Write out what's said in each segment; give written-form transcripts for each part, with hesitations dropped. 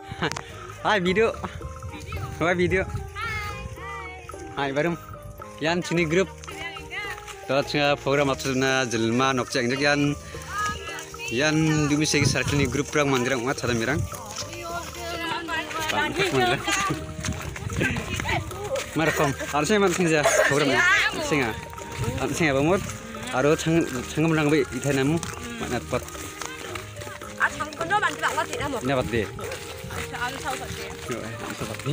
Hai video. Hai video. Hai barum. Yan sini grup. Totnya program atuna jelma nokcang yan dumi segi sarkini grup rang mandirang umat sada mirang. Marakom. Harusnya man sinja programnya. Singa. Singa bamut. Aro changam lang be ithanamu manat pot. 장군도 만들어 왔지 나 뭐. Ina batde. 안 사왔지. Asa batde.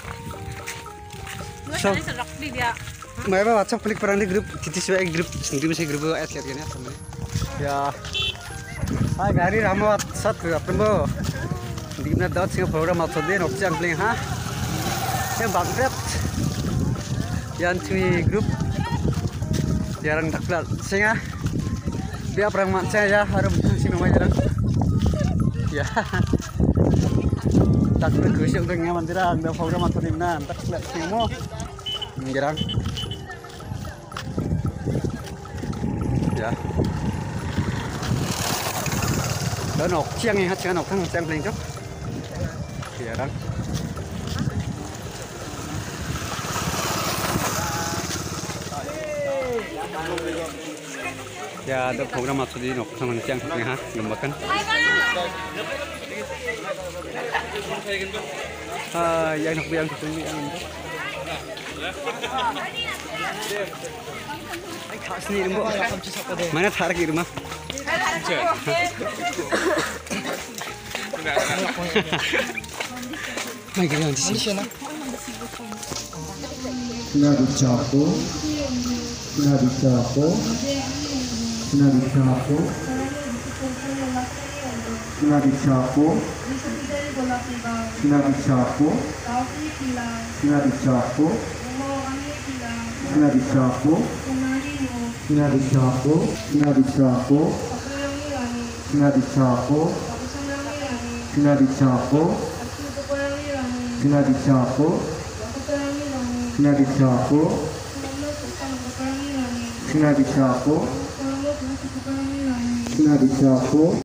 뭐 그래서 럭비야. Mai ba WhatsApp klik perang di grup titis wa grup sendiri masih grup es lihat gini sama. Ya. Hai gari ramawat sat apnbo. Dimna dot sing program atau den opsi angling ha. Ya bagret. Yan cui grup. Jarang taklat singa. Dia perang mat saya harus sing nomor jarang. Ya. Taklat kusuk dengan mandirang da program atau dimna taklat singmo. Jarang. Ya. Dan chiang yang hat chiang thang chiang pling chok. Ya rang. Ya ada program masuk di nok thang chiang pling ha lembakan. Yang nok biang pling yang itu. Khas ni rumbo. Mana tarik di rumah? Mai kira nanti sih. Sudah dicapo, sudah dicapo, sudah dicapo, sudah dicapo, sudah dicapo, sudah dicapo. Sudah dicapo, sudah dicapo, sudah dicapo, sudah dicapo, sudah dicapo, sudah dicapo, sudah dicapo, sudah dicapo, sudah dicapo.